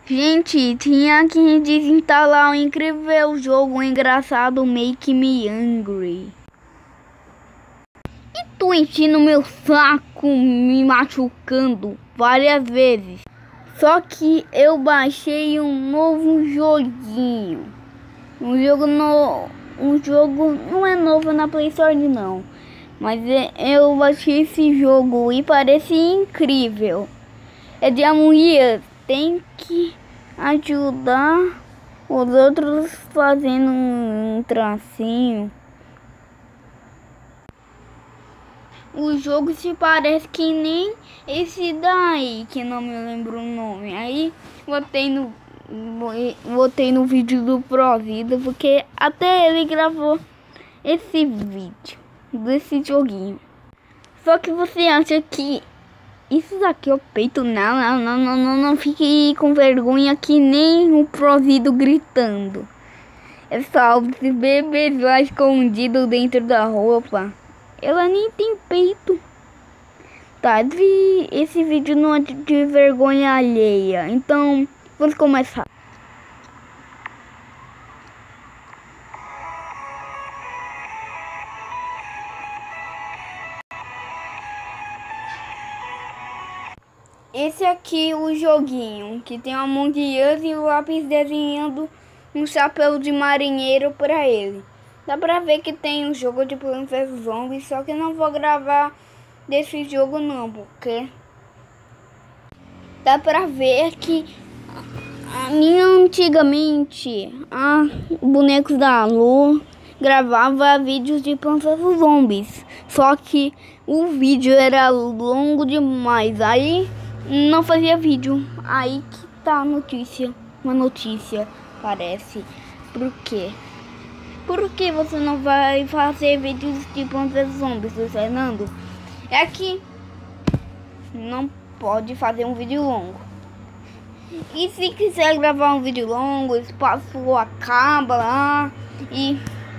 Gente, tinha que desinstalar o incrível jogo engraçado Make Me Angry. E tu enchendo meu saco, me machucando várias vezes. Só que eu baixei um novo joguinho. Um jogo não é novo na Play Store não. Mas eu baixei esse jogo e parece incrível. É de Among Us. Tem que ajudar os outros fazendo um tracinho. O jogo se parece que nem esse daí, que não me lembro o nome. Aí botei no vídeo do Provida, porque até ele gravou esse vídeo desse joguinho. Só que você acha que isso daqui é o peito? Não fique com vergonha que nem o Provido gritando. É só os bebês lá escondidos dentro da roupa. Ela nem tem peito. Tá, esse vídeo não é de vergonha alheia. Então, vamos começar. Esse aqui é o joguinho, que tem uma Among Us e o lápis desenhando um chapéu de marinheiro pra ele. Dá pra ver que tem um jogo de Plants vs Zombies, só que eu não vou gravar desse jogo não, porque dá pra ver que antigamente Bonecos da Lu gravava vídeos de Plants vs Zombies, só que o vídeo era longo demais, aí não fazia vídeo. Aí que tá a notícia. Uma notícia, parece. Por quê? Por que você não vai fazer vídeos de Plants vs Zombies, Fernando? É que não pode fazer um vídeo longo. E se quiser gravar um vídeo longo, o espaço acaba lá. E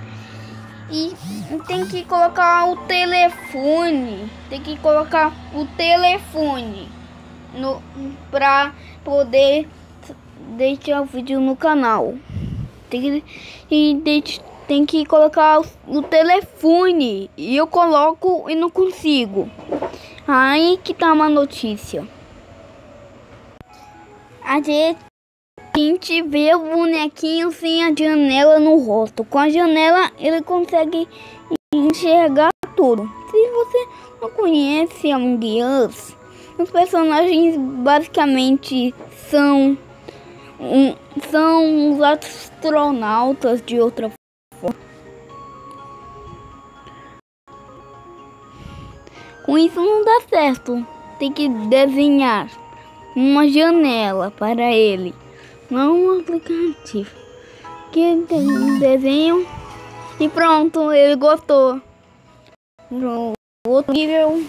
tem que colocar o telefone. Tem que colocar o telefone pra poder deixar o vídeo no canal. Tem que colocar o telefone e eu coloco e não consigo. Aí que tá uma notícia. A gente vê o bonequinho sem a janela no rosto. Com a janela ele consegue enxergar tudo. Se você não conhece Among Us, os personagens basicamente são os astronautas de outra forma. Com isso não dá certo. Tem que desenhar uma janela para ele, não um aplicativo. Que desenho e pronto, ele gostou. No outro nível,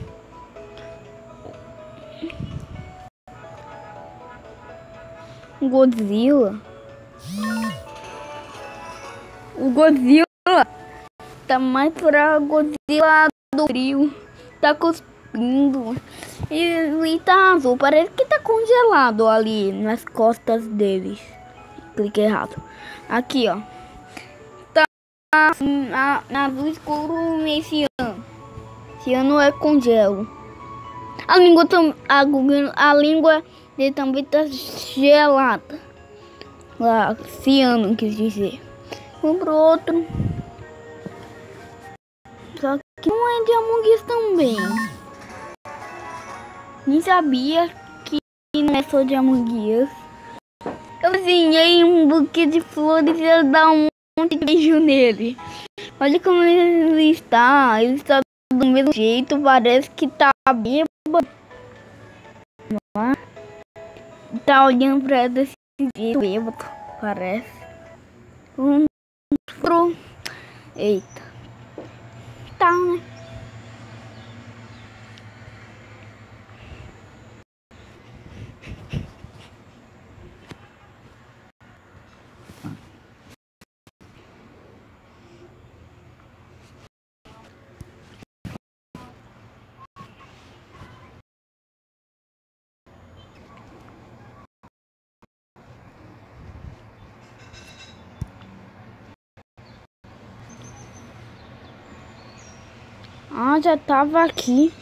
Godzilla. O Godzilla tá mais pra Godzilla do frio. Tá cuspindo. E tá azul. Parece que tá congelado ali nas costas deles. Clique errado. Aqui, ó. Tá azul escuro nesse ano. Esse ano é congelo. A língua dele também tá gelada. Lá, ciano, quis dizer. Vamos pro outro. Só que não é de Among Us também. Nem sabia que não é só de Among Us. Eu desenhei um buquê de flores e ele dá um monte de beijo nele. Olha como ele está. Ele está do mesmo jeito. Parece que tá bêbado. Tá olhando pra ele desse jeito bêbado. Parece. Eita. Tá, né? Ah, já tava aqui.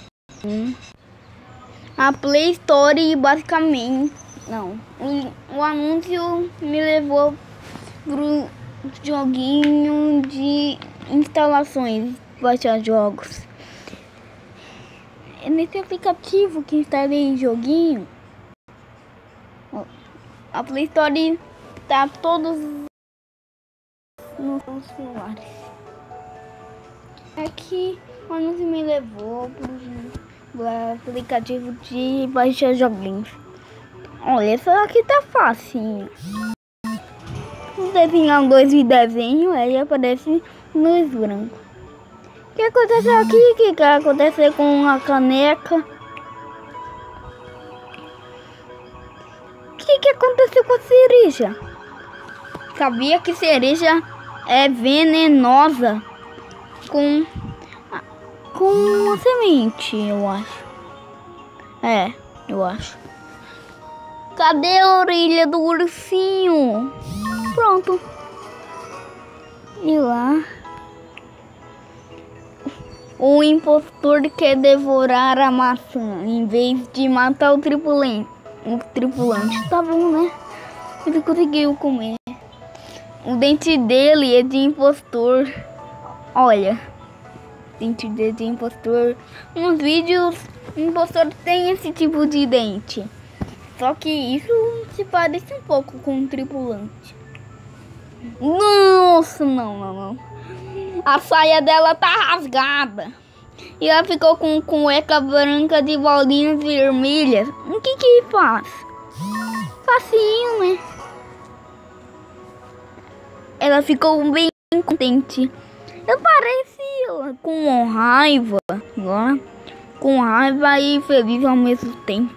A Play Store basicamente... Não. O anúncio me levou pro joguinho de instalações. Baixar jogos. É nesse aplicativo que instalei joguinho. A Play Store tá todos nos celulares. Aqui o anúncio me levou pro aplicativo de baixar joguinhos. Olha, isso aqui tá fácil. Desenhar dois de desenho, aí aparece luz branca. O que aconteceu aqui? O que aconteceu com a caneca? O que aconteceu com a cereja? Sabia que cereja é venenosa com uma semente, eu acho. É, eu acho. Cadê a orelha do ursinho? Pronto. E lá. O impostor quer devorar a maçã em vez de matar o tripulante. O tripulante, tá bom, né? Ele conseguiu comer. O dente dele é de impostor. Olha. Dente dele de impostor. Nos vídeos, o impostor tem esse tipo de dente. Só que isso se parece um pouco com um tripulante. Nossa, não. A saia dela tá rasgada. E ela ficou com cueca branca de bolinhas vermelhas. O que faz? Facinho, né? Ela ficou bem contente. Eu pareci com raiva. Agora, com raiva e feliz ao mesmo tempo.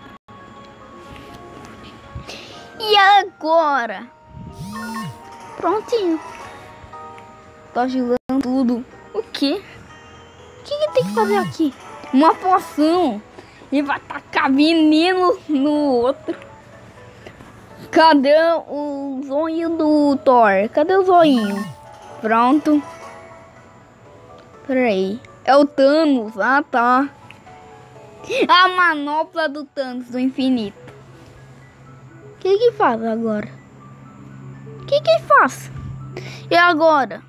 E agora? Prontinho. Tá girando tudo. O quê? O que tem que fazer aqui? Uma poção. E vai tacar veneno no outro. Cadê o zoinho do Thor? Cadê o zoinho? Pronto. Peraí. É o Thanos. Ah, tá. A manopla do Thanos do infinito. O que faz agora? O que faz? E agora?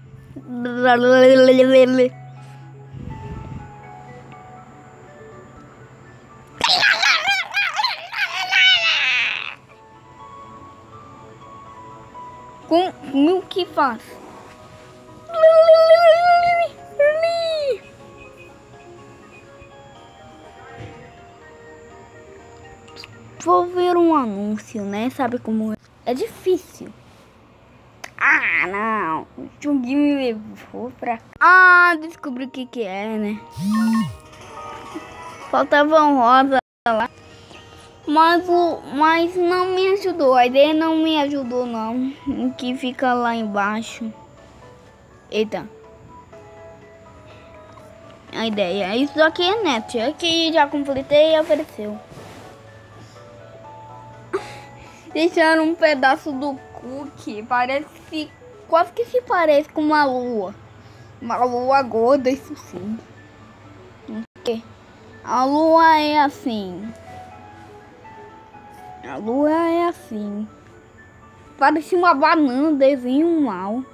Como que faz? Vou ver um anúncio, né? Sabe como é difícil. Ah, não. O joguinho me levou pra... Ah, descobri o que é, né? Faltava um rosa lá. Mas não me ajudou. A ideia não me ajudou, não. O que fica lá embaixo. Eita. A ideia. Isso aqui é net. Aqui já completei e apareceu. Deixaram um pedaço do cookie. Parece... Quase que se parece com uma lua. Uma lua gorda, isso sim. A lua é assim. A lua é assim. Parece uma banana, desenho mal.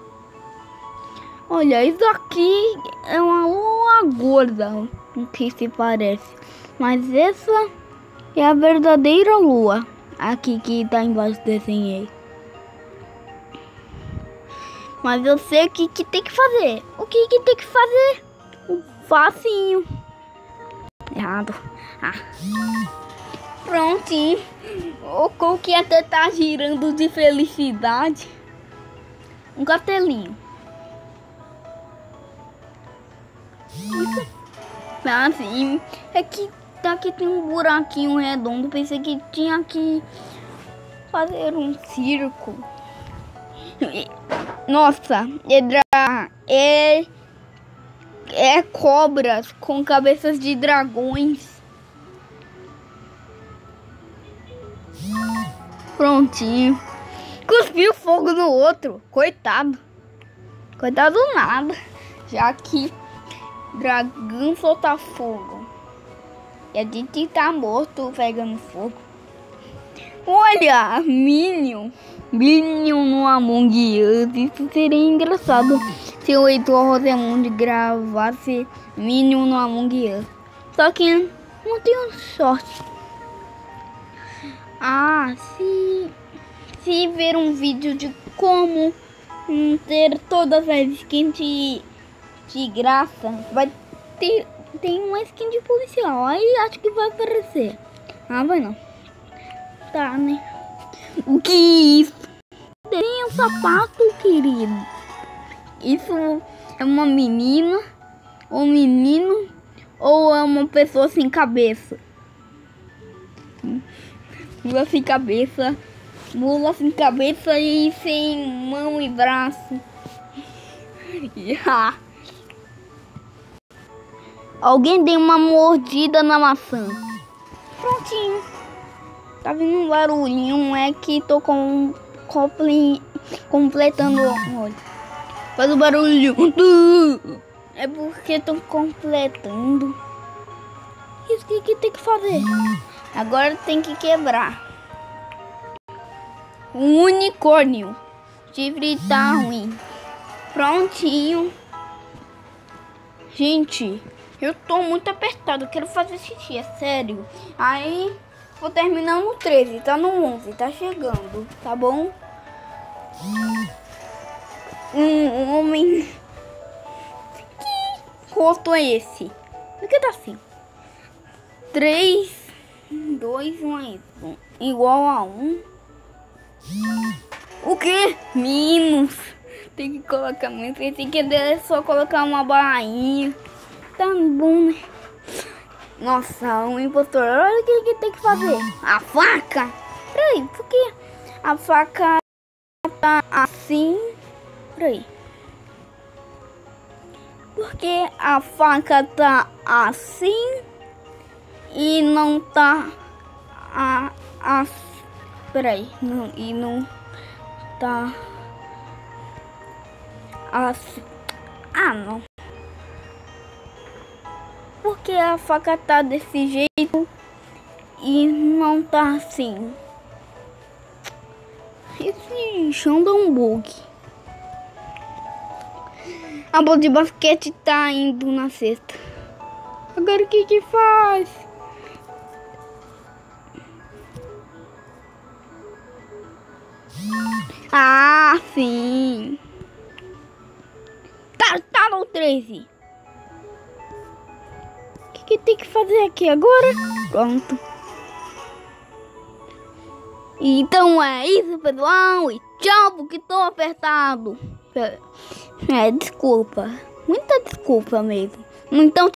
Olha, isso aqui é uma lua gorda. O que se parece. Mas essa é a verdadeira lua. Aqui que tá embaixo, desenhei. Mas eu sei o que tem que fazer. O que tem que fazer? Facinho. Errado. Ah. Prontinho. O cookie até tá girando de felicidade. Um castelinho. Assim, é que aqui tem um buraquinho redondo. Pensei que tinha que fazer um circo. Nossa, é cobras com cabeças de dragões. Prontinho. Cuspiu fogo no outro. Coitado. Coitado nada. Já que dragão soltar fogo. E a gente tá morto pegando fogo. Olha, Minion no Among Us. Isso seria engraçado se o Heitor Rosemundo gravasse Minion no Among Us. Só que não tenho sorte. Se ver um vídeo de como ter todas as skins de graça, vai ter, tem uma skin de policial, aí acho que vai aparecer. Vai não. Tá, né? O que é isso? Tem um sapato, querido. Isso é uma menina, ou menino, ou é uma pessoa sem cabeça? Mula sem cabeça. Mula sem cabeça e sem mão e braço. Alguém deu uma mordida na maçã. Prontinho. Tá vindo um barulhinho, é que tô completando. Olha. Faz o barulho. É porque tô completando. Isso que tem que fazer. Agora tem que quebrar. Um unicórnio. Chifre tá ruim. Prontinho. Gente, eu tô muito apertado. Eu quero fazer xixi, é sério. Aí, vou terminar no 13. Tá no 11. Tá chegando. Tá bom? Um homem. Que rosto é esse? Por que tá assim? 3, 2, 1 é isso. Igual a 1. O que? Mimos. Tem que colocar muito. Tem que é só colocar uma barrainha. Tá bom, né? Nossa, um impostor. Olha o que tem que fazer. A faca. Peraí, por que a faca tá assim? Peraí. Por que a faca tá assim e não tá peraí, não, e não tá assim. Não. Por que a faca tá desse jeito e não tá assim? Esse chão dá um bug. A bola de basquete tá indo na cesta. Agora o que faz? Sim. Tá no 13. O que tem que fazer aqui agora? Pronto. Então é isso, pessoal. E tchau, porque tô apertado. Desculpa. Muita desculpa mesmo. Então